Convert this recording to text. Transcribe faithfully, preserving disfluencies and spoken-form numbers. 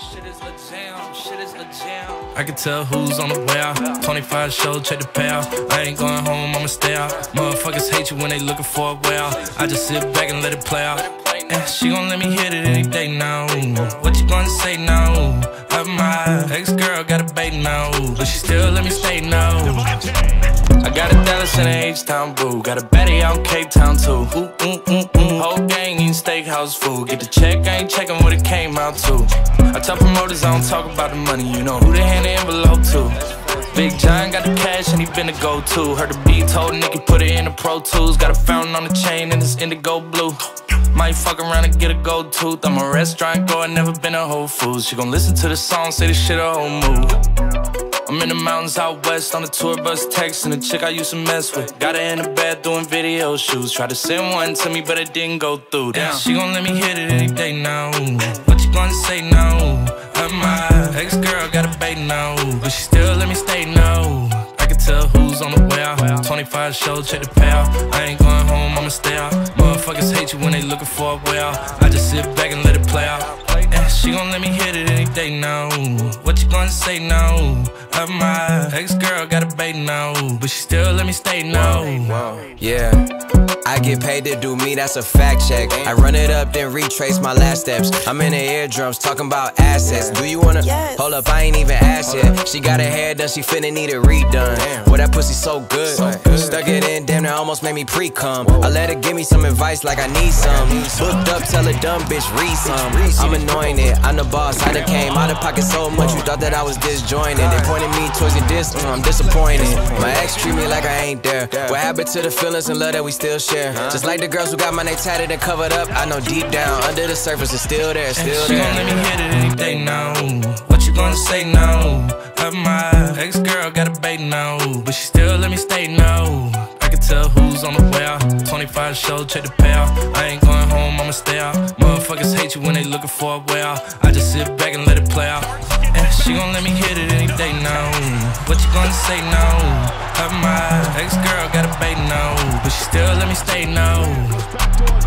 Shit is a jam, shit is a jam. I can tell who's on the way out. twenty-five show, check the payout. I ain't going home, I'ma stay out. Motherfuckers hate you when they looking for a way out. I just sit back and let it play out. Yeah, she gon' let me hit it any day now. What you gonna say now? I'm my ex-girl got a bait now, but she still let me stay now. I got a Dallas and a H-Town boo. Got a baddie out in Cape Town too. Ooh, ooh, ooh, ooh. Whole gang eating steakhouse food. Get the check, I ain't checking what it came out to. I tell promoters I don't talk about the money. You know who they hand the envelope to. Big John got the cash and he been the go-to. Heard the beat told Nicky put it in the Pro Tools. Got a fountain on the chain and it's indigo blue. Might fuck around and get a gold tooth. I'm a restaurant goer, never been a Whole Foods. She gon' listen to the song, say this shit a whole move. I'm in the mountains out west on the tour bus texting the chick I used to mess with. Got her in the bed doing video shoots. Tried to send one to me but it didn't go through. Damn, she gon' let me hit it any day now. What you gonna say now? I'm my ex-girl got a bait now, but she still let me stay now. I can tell who's on the way out. twenty-five show, check the payout. I ain't going home, I'ma stay out. Motherfuckers hate you when they looking for a way out. I just sit back and let it play out. Yeah, she gon' let me hit it any day now. What you gonna say now? I'm my ex-girl got a bait now, but she still let me stay now. Yeah, I get paid to do me, that's a fact check. I run it up, then retrace my last steps. I'm in the eardrums, talking about assets. Do you wanna? Yes. Hold up, I ain't even asked yet. She got her hair done, she finna need it redone. Boy, that pussy so good. so good. Stuck it in, damn, that almost made me pre-cum. I let her give me some advice like I need some. Booked up, tell a dumb bitch, read some. I'm anointed, I'm the boss, I done came out of pocket so much. You thought that I was disjointed. They pointed me towards your distance, I'm disappointed. My ex treat me like I ain't there. What happened to the feelings and love that we still share? Just like the girls who got my name tatted and covered up, I know deep down, under the surface, it's still there, still there. She gon' let me hit it any day now. What you gonna say now? I'm my ex-girl got a bait now, but she still let me stay now. I can tell who's on the way out. twenty-five show, check the payout. I ain't going home, I'ma stay out. Motherfuckers hate you when they looking for a way out. I just sit back and let it play out. Yeah, she gon' let me hit it any day now. What you gonna say now? I'm my ex-girl got a bait now, but she still let me stay now.